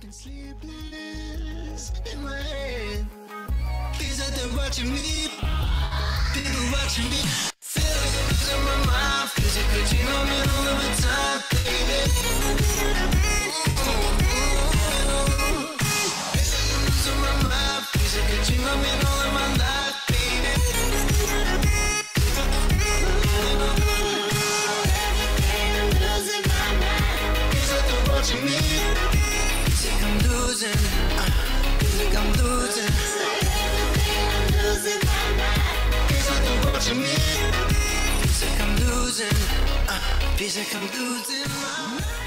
been sleepless in my head. Please let them watching me. People watching me. Feel like I'm losing my mind. Physically dream of me all of the time, baby. Feel like I'm losing my mind. Physically dream of me all of my life, baby. Losing my mind. Please let them watching me. Feel like I'm losing. Feel like I'm losing. I'm losing my mind. Feels like they're watching me. Feels like I'm losing. Feels like I'm losing my mind.